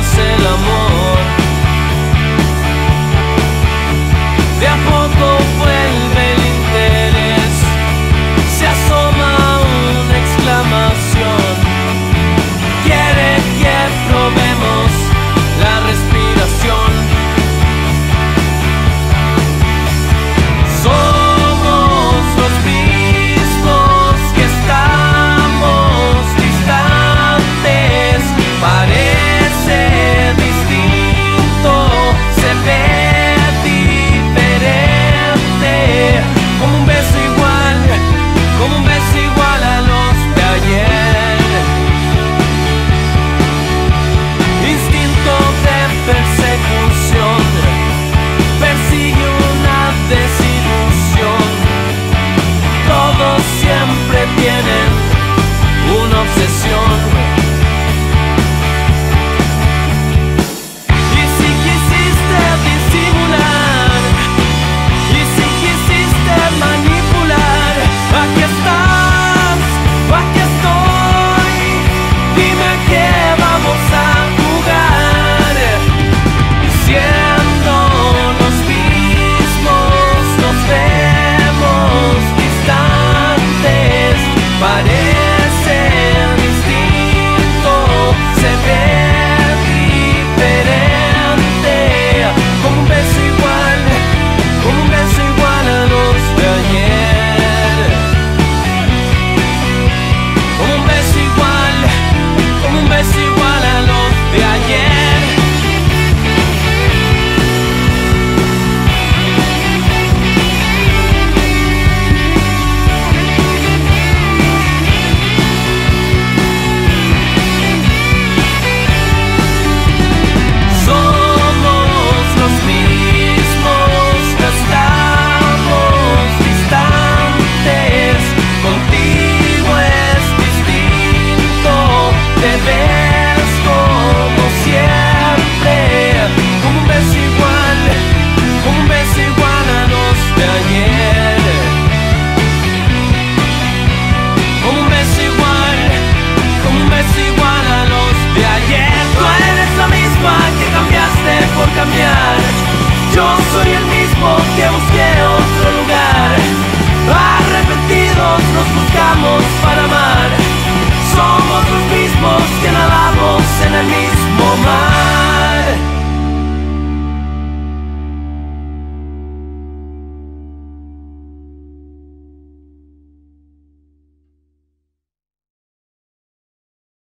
más el amor. De a poco vuelve el interés, se asoma una exclamación. Quiere que probemos la respiración. Somos los mismos que estamos distantes. Parece distinto, se ve diferente. Como un beso igual, como un beso igual a los de ayer. Instinto de persecución, persigue una desilusión. Todos siempre tienen una obsesión. Y si quisiste disimular, y si quisiste manipular, aquí estás, aquí estoy. Dime que vamos a jugar. Siendo los mismos, nos vemos distantes. Parece distinto, se ve diferente. Como un beso igual, como un beso igual a los de ayer. Como un beso igual, como un beso igual a los de ayer. Somos los mismos que estamos distantes. Contigo es distinto, te ves como siempre. Como un beso igual, como un beso igual a los de ayer. Como un beso igual, como un beso igual a los de ayer. Tú eres la misma que cambiaste por cambiar. Yo soy el mismo que busqué otro lugar. Arrepentidos nos buscamos para amar. Somos los mismos que nadamos en el mismo mar.